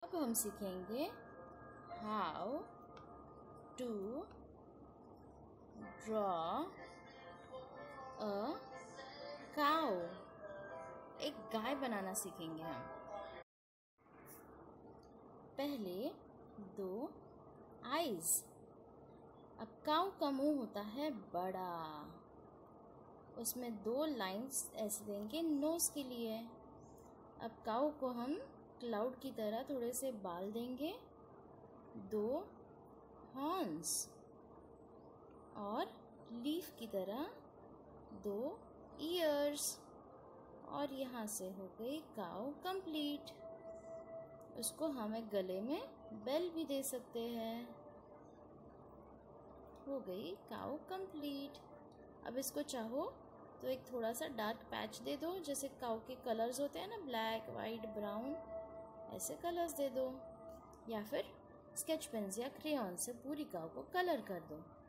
अब हम सीखेंगे how to draw a cow. एक गाय बनाना सीखेंगे हम। पहले 2 आईज। अब काउ का मुंह होता है बड़ा, उसमें 2 लाइंस ऐसे देंगे नोज के लिए। अब काउ को हम क्लाउड की तरह थोड़े से बाल देंगे, 2 हॉर्न्स, और लीफ की तरह 2 ईयर्स। और यहाँ से हो गई काउ कंप्लीट। उसको हम एक गले में बेल भी दे सकते हैं। हो गई काउ कंप्लीट। अब इसको चाहो तो एक थोड़ा सा डार्क पैच दे दो, जैसे काउ के कलर्स होते हैं ना, ब्लैक, वाइट, ब्राउन, ऐसे कलर्स दे दो। या फिर स्केच पेन या क्रेयॉन से पूरी काउ को कलर कर दो।